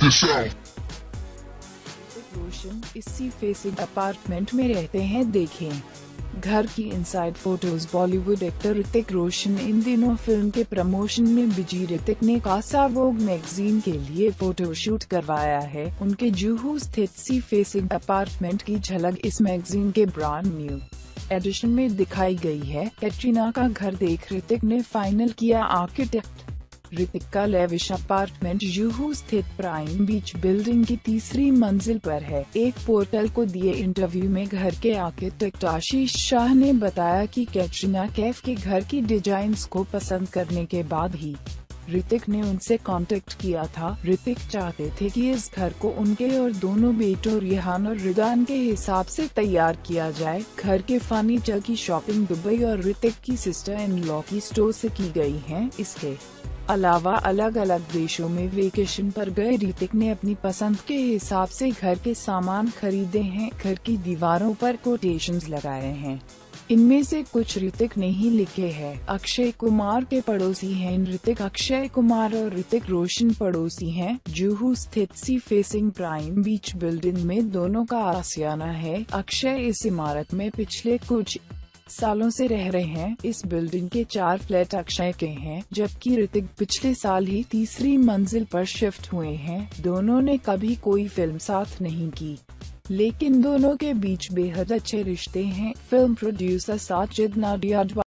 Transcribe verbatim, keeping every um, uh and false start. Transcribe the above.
this out. Hrithik Roshan इसी facing apartment में रहते हैं, देखें घर की inside photos. Bollywood actor Hrithik Roshan इन दिनों फिल्म के प्रमोशन में बिजी। ऋतिक ने कासा वोग मैगजीन के लिए फोटोशूट करवाया है। उनके जुहू स्थित सी फेसिंग अपार्टमेंट की झलक इस मैगजीन के ब्रांड न्यू एडिशन में दिखाई गई है। कैटरीना का घर देख ऋतिक ने फाइनल किया आर्किटेक्ट। ऋतिक का लेविश अपार्टमेंट जुहू स्थित प्राइम बीच बिल्डिंग की तीसरी मंजिल पर है। एक पोर्टल को दिए इंटरव्यू में घर के आर्किटेक्ट आशीष शाह ने बताया कि कैटरीना कैफ के घर की डिजाइन्स को पसंद करने के बाद ही ऋतिक ने उनसे कांटेक्ट किया था। ऋतिक चाहते थे कि इस घर को उनके और दोनों बेटों रिहान और रिदान के हिसाब से तैयार किया जाए। घर के फर्नीचर की शॉपिंग दुबई और ऋतिक की सिस्टर इन लॉ की स्टोर से की गई है। इसके अलावा अलग अलग देशों में वेकेशन पर गए ऋतिक ने अपनी पसंद के हिसाब से घर के सामान खरीदे हैं। घर की दीवारों पर कोटेशंस लगाए हैं। इनमें से कुछ ऋतिक ने ही लिखे हैं। अक्षय कुमार के पड़ोसी हैं ऋतिक। अक्षय कुमार और ऋतिक रोशन पड़ोसी हैं। जुहू स्थित sea facing prime beach building में दोनों का आशियाना है। अक्षय इस इमारत में पिछले कुछ सालों से रह रहे हैं। इस बिल्डिंग के चार फ्लैट अक्षय के हैं, जबकि ऋतिक पिछले साल ही तीसरी मंजिल पर शिफ्ट हुए हैं। दोनों ने कभी कोई फिल्म साथ नहीं की, लेकिन दोनों के बीच बेहद अच्छे रिश्ते हैं। Film producer Sajid Nadiadwala